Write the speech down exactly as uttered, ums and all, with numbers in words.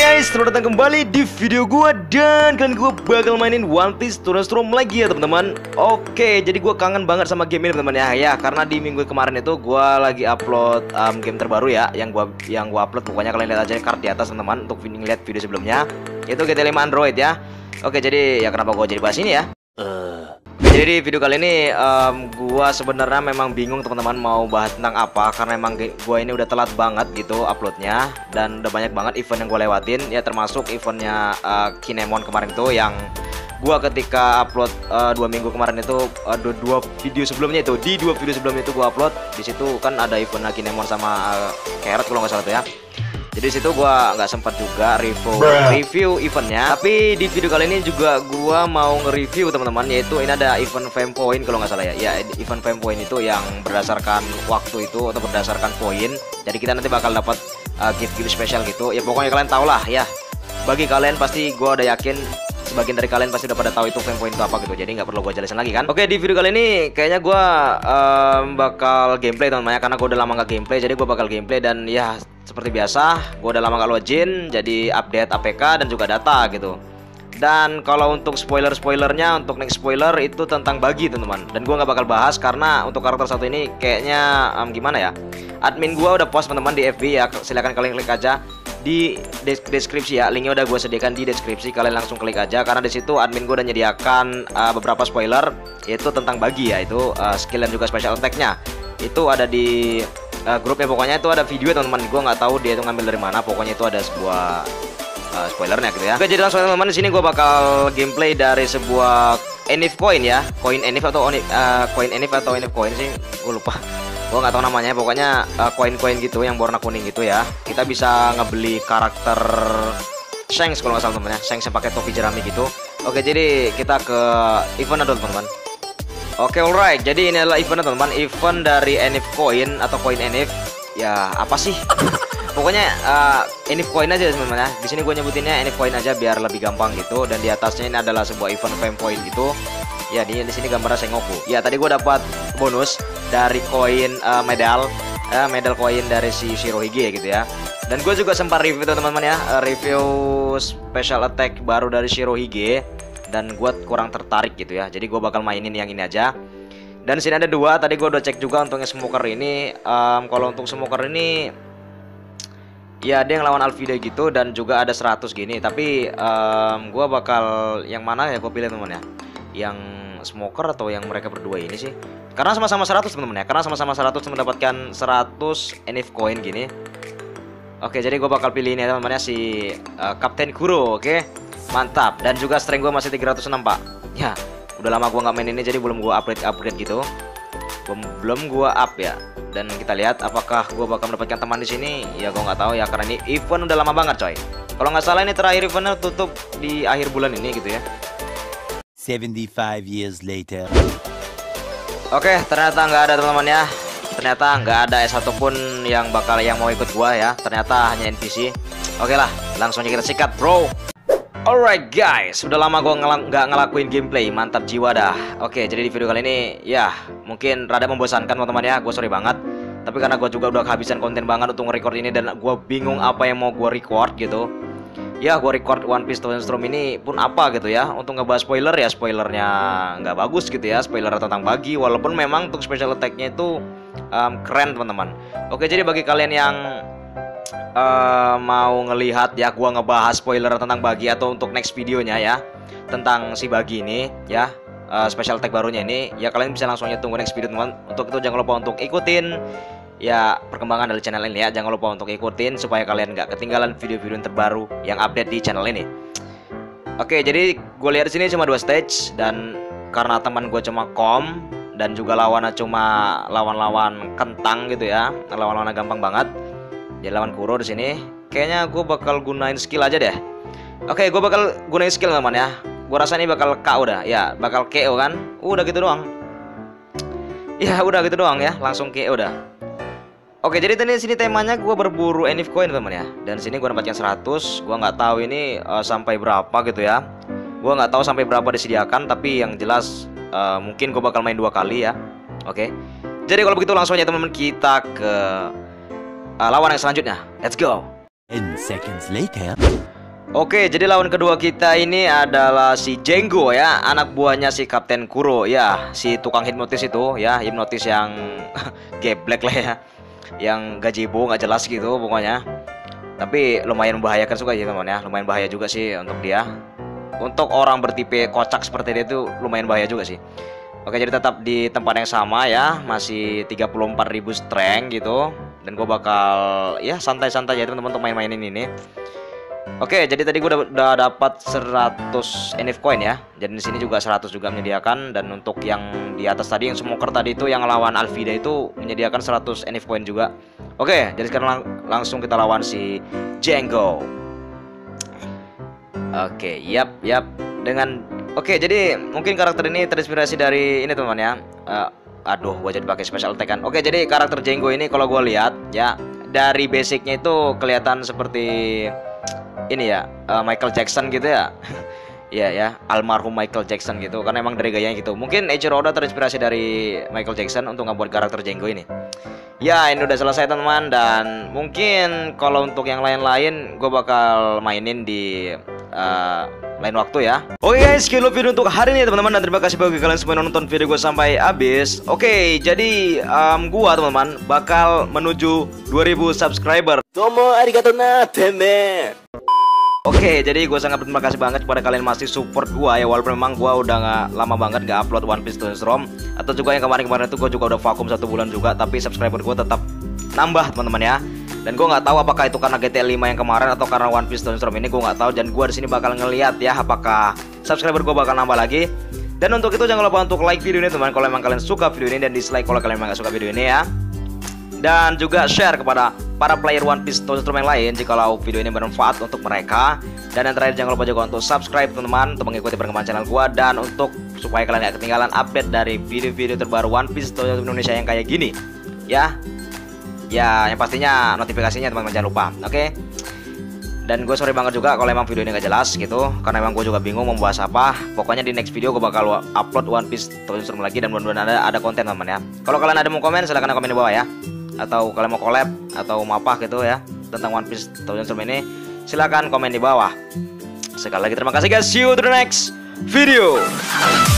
guys, selamat datang kembali di video gua. Dan kalian gua bakal mainin One Piece Turun Storm lagi ya teman-teman. Oke, jadi gua kangen banget sama game ini teman-teman ya. Ya, karena di minggu kemarin itu gua lagi upload um, game terbaru ya. Yang gua yang gua upload, pokoknya kalian lihat aja card di atas teman-teman untuk ngeliat video sebelumnya. Itu G T lima Android ya. Oke, jadi ya kenapa gua jadi bahas ini ya? Uh. Jadi di video kali ini um, gua sebenarnya memang bingung teman-teman mau bahas tentang apa, karena emang gua ini udah telat banget gitu uploadnya, dan udah banyak banget event yang gua lewatin ya, termasuk eventnya uh, Kinemon kemarin tuh yang gua ketika upload uh, dua minggu kemarin itu uh, dua, dua video sebelumnya itu di dua video sebelumnya itu gua upload. Di situ kan ada event Kinemon sama uh, Carrot kalau nggak salah tuh ya. Jadi situ gua nggak sempat juga review review eventnya. Tapi di video kali ini juga gua mau nge-review teman-teman, yaitu ini ada event fame point kalau nggak salah ya. Ya, event fame point itu yang berdasarkan waktu itu atau berdasarkan poin. Jadi kita nanti bakal dapat uh, gift-gift spesial gitu. Ya pokoknya kalian tau lah ya. Bagi kalian pasti gua udah yakin sebagian dari kalian pasti udah pada tahu itu fame point itu apa gitu. Jadi nggak perlu gua jelasin lagi kan. Oke, di video kali ini kayaknya gua um, bakal gameplay teman-teman ya, karena gua udah lama nggak gameplay. Jadi gua bakal gameplay dan ya seperti biasa, gue udah lama gak login, jadi update A P K dan juga data gitu. Dan kalau untuk spoiler-spoilernya, untuk next spoiler itu tentang bagi teman-teman. Dan gue nggak bakal bahas karena untuk karakter satu ini kayaknya um, gimana ya. Admin gue udah post teman-teman di F B ya, silahkan kalian klik aja di deskripsi ya. Linknya udah gue sediakan di deskripsi, kalian langsung klik aja karena di situ admin gue udah nyediakan uh, beberapa spoiler, yaitu tentang bagi ya, itu uh, skill dan juga special attack-nya. Itu ada di Uh, grupnya, pokoknya itu ada video teman-teman. Gue nggak tahu dia itu ngambil dari mana, pokoknya itu ada sebuah uh, spoilernya gitu ya. Oke, jadi langsung teman-teman, di sini gue bakal gameplay dari sebuah Enif coin ya, koin Enif atau Onif, uh, koin Enif atau Enif coin sih, gue lupa. Gue nggak tahu namanya, pokoknya koin-koin uh, gitu yang warna kuning gitu ya. Kita bisa ngebeli karakter Shanks kalau nggak salah teman-teman ya, Shanks yang pakai topi jerami gitu. Oke, jadi kita ke event dulu teman-teman. Oke, okay, alright. Jadi ini adalah event teman-teman, event dari Enif Coin atau koin Enif. Ya, apa sih? Pokoknya uh, Enif Coin aja teman-teman ya. Di sini gue nyebutinnya Enif Coin aja biar lebih gampang gitu. Dan di atasnya ini adalah sebuah event fame point gitu. Ya, di di sini gambarnya Sengoku. Ya, tadi gue dapat bonus dari koin uh, medal, uh, medal koin dari si Shirohige gitu ya. Dan gue juga sempat review teman-teman ya, uh, review special attack baru dari Shirohige. Dan gue kurang tertarik gitu ya, jadi gue bakal mainin yang ini aja. Dan sini ada dua, tadi gue udah cek juga untuk yang smoker ini. um, Kalau untuk smoker ini ya ada yang lawan Alvida gitu, dan juga ada seratus gini. Tapi um, gue bakal yang mana ya, gue pilih teman ya, yang smoker atau yang mereka berdua ini sih. Karena sama-sama seratus teman-teman ya, karena sama-sama seratus mendapatkan seratus Enif coin gini. Oke, jadi gue bakal pilih ini teman-teman ya, si uh, Kapten Kuro. Oke, mantap. Dan juga strength gue masih tiga ratus enam pak. Ya, udah lama gue nggak main ini, jadi belum gue upgrade-upgrade gitu. Belum, belum gue up ya. Dan kita lihat apakah gue bakal mendapatkan teman di sini. Ya gue nggak tahu ya, karena ini event udah lama banget coy. Kalau nggak salah ini terakhir eventnya tutup di akhir bulan ini gitu ya. seventy-five years later. Oke, ternyata nggak ada teman-teman ya. Ternyata nggak ada S satu pun yang bakal yang mau ikut gua ya. Ternyata hanya N P C. Oke lah, langsung aja kita sikat bro. Alright guys, sudah lama gue nggak ngel ngelakuin gameplay, mantap jiwa dah. Oke, jadi di video kali ini ya mungkin rada membosankan teman-teman ya, gue sorry banget. Tapi karena gue juga udah kehabisan konten banget untuk nge-record ini, dan gue bingung apa yang mau gue record gitu. Ya, gue record One Piece Turun Storm ini pun apa gitu ya, untuk ngebahas spoiler ya, spoilernya nggak bagus gitu ya, spoiler tentang bagi. Walaupun memang untuk special attack-nya itu um, keren teman-teman. Oke, jadi bagi kalian yang Uh, mau ngelihat ya gua ngebahas spoiler tentang bagi, atau untuk next videonya ya tentang si bagi ini ya, uh, special tag barunya ini ya, kalian bisa langsung aja tunggu next video teman. Untuk itu jangan lupa untuk ikutin ya perkembangan dari channel ini ya, jangan lupa untuk ikutin supaya kalian nggak ketinggalan video-video terbaru yang update di channel ini. Oke, jadi gue lihat di sini cuma dua stage, dan karena teman gue cuma kom dan juga lawannya cuma lawan-lawan kentang gitu ya, lawan-lawannya gampang banget. Jadi lawan Kuro di sini, kayaknya gue bakal gunain skill aja deh. Oke, gue bakal gunain skill teman ya. Gue rasa ini bakal K O dah, ya bakal K O kan? Udah gitu doang. Ya udah gitu doang ya, langsung K O dah. Oke, jadi di sini temanya gue berburu Enif coin teman ya. Dan sini gue dapatkan seratus. Gue nggak tahu ini uh, sampai berapa gitu ya. Gue nggak tahu sampai berapa disediakan, tapi yang jelas uh, mungkin gue bakal main dua kali ya. Oke. Jadi kalau begitu langsung aja teman-teman kita ke Uh, lawan yang selanjutnya. Let's go. ten seconds later. Oke, jadi lawan kedua kita ini adalah si Django ya, anak buahnya si Kapten Kuro ya, si tukang hipnotis itu ya, hipnotis yang geblek lah ya, yang gazebo nggak jelas gitu pokoknya. Tapi lumayan membahayakan juga ya teman ya, lumayan bahaya juga sih untuk dia. Untuk orang bertipe kocak seperti dia itu lumayan bahaya juga sih. Oke, jadi tetap di tempat yang sama ya, masih tiga puluh empat ribu strength gitu. Dan gue bakal ya santai-santai aja teman-teman untuk main-mainin ini. Oke, jadi tadi gue udah, udah dapat seratus N F coin ya. Jadi di sini juga seratus juga menyediakan, dan untuk yang di atas tadi yang smoker tadi itu yang lawan Alvida itu menyediakan seratus N F coin juga. Oke, jadi sekarang lang langsung kita lawan si Django. Oke, yap, yap. Dengan oke, jadi mungkin karakter ini terinspirasi dari ini teman ya. Uh, aduh, gue jadi pakai special attack kan. Oke, jadi karakter Django ini kalau gue lihat ya, dari basicnya itu kelihatan seperti ini ya, uh, Michael Jackson gitu ya. Iya ya, almarhum Michael Jackson gitu, karena emang dari gayanya gitu. Mungkin Eiichiro Oda terinspirasi dari Michael Jackson untuk ngebuat karakter Django ini. Ya, ini udah selesai teman-teman, dan mungkin kalau untuk yang lain-lain gue bakal mainin di uh, lain waktu ya. Oke guys, sekian video untuk hari ini teman-teman, dan terima kasih bagi kalian semua yang nonton video gue sampai habis. Oke, jadi um, gue teman-teman bakal menuju dua ribu subscriber. Domo arigatou na teme. Oke, jadi gue sangat berterima kasih banget kepada kalian masih support gue ya, walaupun memang gue udah gak lama banget gak upload One Piece Tunes Rom, atau juga yang kemarin-kemarin itu gue juga udah vakum satu bulan juga, tapi subscriber gue tetap nambah teman-teman ya. Dan gue nggak tahu apakah itu karena G T A lima yang kemarin atau karena One Piece Tunes Rom ini, gue nggak tahu. Dan gue di sini bakal ngeliat ya apakah subscriber gue bakal nambah lagi. Dan untuk itu jangan lupa untuk like video ini teman, kalau memang kalian suka video ini, dan dislike kalau kalian memang gak suka video ini ya. Dan juga share kepada para player One Piece Tunes Rom yang lain jikalau video ini bermanfaat untuk mereka. Dan yang terakhir jangan lupa juga untuk subscribe teman-teman, untuk mengikuti perkembangan channel gua, dan untuk supaya kalian gak ketinggalan update dari video-video terbaru One Piece Tunes Rom Indonesia yang kayak gini ya. Ya, yang pastinya notifikasinya teman-teman jangan lupa. Oke. Dan gue sorry banget juga kalau emang video ini gak jelas gitu, karena emang gue juga bingung mau bahas apa. Pokoknya di next video gue bakal upload One Piece Tunes Rom lagi, dan mudah-mudahan ada, ada konten teman ya. Kalau kalian ada mau komen, silahkan komen di bawah ya. Atau kalian mau collab atau mau apa gitu ya tentang One Piece Tunes Rom ini, silakan komen di bawah. Sekali lagi terima kasih guys, see you to the next video.